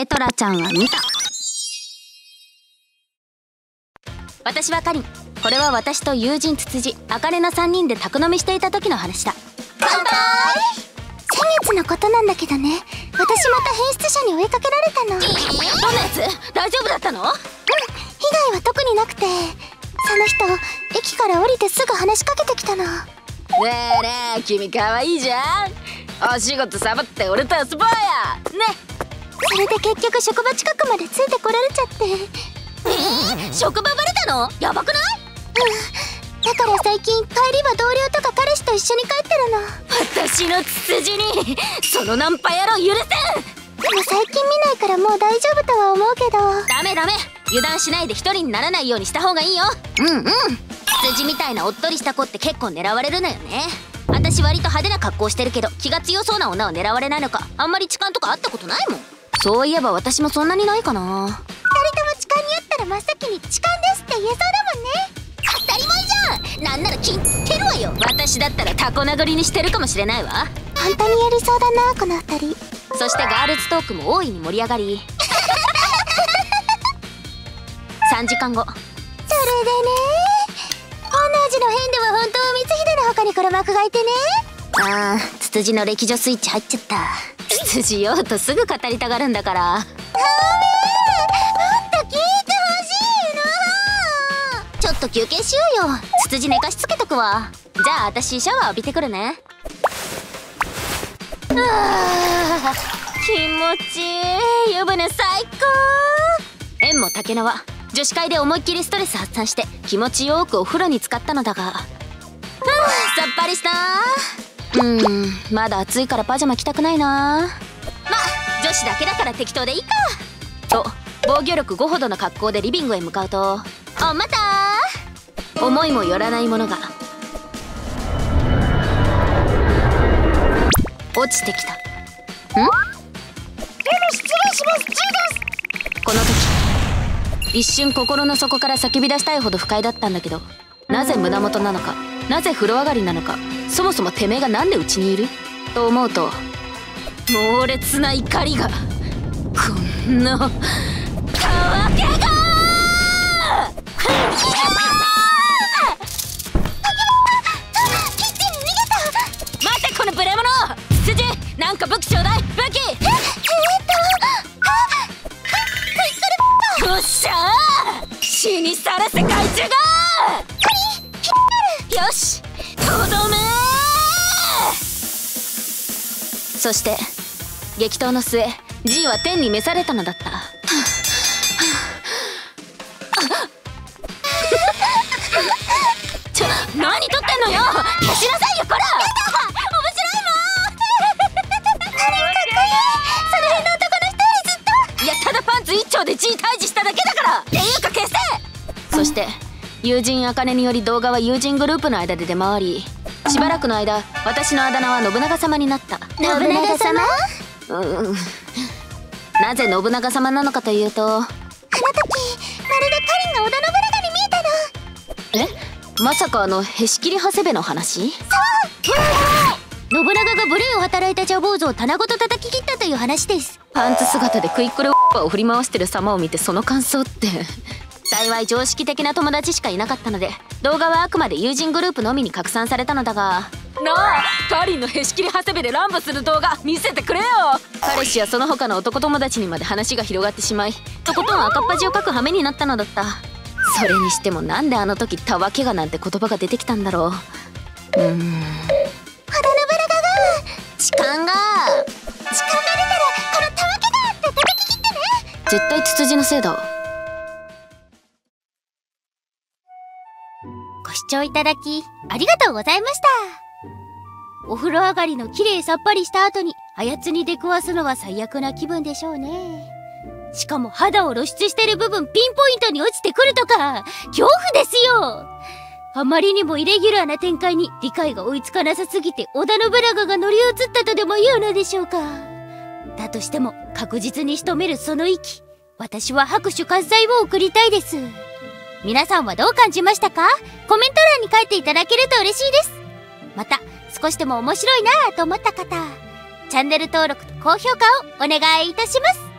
レトラちゃんは見た。私はカリン。これは私と友人ツツジ、アカネの3人で宅飲みしていた時の話だ。 乾杯。先月のことなんだけどね、私また変質者に追いかけられたの。 どんなやつ？大丈夫だったの？ 被害は特になくて、その人駅から降りてすぐ話しかけてきたの。 ねえねえ、君かわいいじゃん。お仕事サボって俺と遊ぼうやね。 それで結局職場近くまでついてこられちゃって。 職場バレたの？やばくない？ だから最近帰りは同僚とか彼氏と一緒に帰ってるの。 私のツツジにそのナンパ野郎許せん。 でも最近見ないからもう大丈夫とは思うけど。 ダメダメ、油断しないで一人にならないようにした方がいいよ。ツツジみたいなおっとりした子って結構狙われるのよね。私割と派手な格好してるけど、気が強そうな女は狙われないのか。あんまり痴漢とか会ったことないもん。そういえば私もそんなにないかな。 2人とも痴漢にあったら真っ先に痴漢ですって言えそうだもんね。 当たり前じゃん。なんなら切ってるわよ。私だったらタコ殴りにしてるかもしれないわ。 本当にやりそうだなこの2人。 そしてガールズトークも大いに盛り上がり3時間後。 それでね、同じの変では本当は光秀の他に黒幕がいてね。 あー、ツツジの歴女スイッチ入っちゃった。ツツジよとすぐ語りたがるんだから。 もっと聞いてほしいの。 ちょっと休憩しようよ。ツツジ寝かしつけとくわ。じゃあ私シャワー浴びてくるね。気持ちいい。湯船最高。縁も竹縄、女子会で思いっきりストレス発散して気持ちよくお風呂に浸かったのだが、さっぱりした。まだ暑いからパジャマ着たくないな。ま、女子だけだから適当でいいかと、防御力5ほどの格好でリビングへ向かうと、おまたー、思いもよらないものが落ちてきた。 失礼します。Gです。 この時一瞬心の底から叫び出したいほど不快だったんだけど、なぜ胸元なのか、なぜ風呂上がりなのか、そもそもてめえがなんでうちにいると思うと、猛烈な怒りが、こんなたわけが待てこのブレ者。ツツジ、なんか武器ちょうだい。武器。よっしゃー、死にさらせ怪獣が。よし、とどめー。そして激闘の末、G は天に召されたのだった。何撮ってんのよ。消しなさいよこら。ただパンツ一丁で G 退治しただけだから。っていうか消せ。そして友人あかねにより動画は友人グループの間で出回り、しばらくの間私のあだ名は信長様になった。 信長様？ なぜ信長様なのかというと、 あの時まるでカリンが織田信長に見えたの。 まさかへし切り長谷部の話？ そう。信長が無礼を働いたジャ坊主を棚ごと叩き切ったという話です。 パンツ姿でクイックルを振り回してる様を見てその感想って。幸い常識的な友達しかいなかったので、動画はあくまで友人グループのみに拡散されたのだが、なあ、カリンのへし切り長谷部で乱舞する動画見せてくれよ。彼氏やその他の男友達にまで話が広がってしまい、とことん赤っ端を書く羽目になったのだった。それにしてもなんであの時たわけがなんて言葉が出てきたんだろう。 織田信長が痴漢が出たらこのたわけがって叩き切ってね。 絶対ツツジのせいだ。 ご視聴いただきありがとうございました。お風呂上がりの綺麗さっぱりした後にあやつに出くわすのは最悪な気分でしょうね。しかも肌を露出してる部分ピンポイントに落ちてくるとか恐怖ですよ。あまりにもイレギュラーな展開に理解が追いつかなさすぎて織田信長が乗り移ったとでも言うのでしょうか。だとしても確実に仕留めるその息、私は拍手喝采を送りたいです。皆さんはどう感じましたか？コメント欄に書いていただけると嬉しいです。また少しでも面白いなぁと思った方、チャンネル登録と高評価をお願いいたします。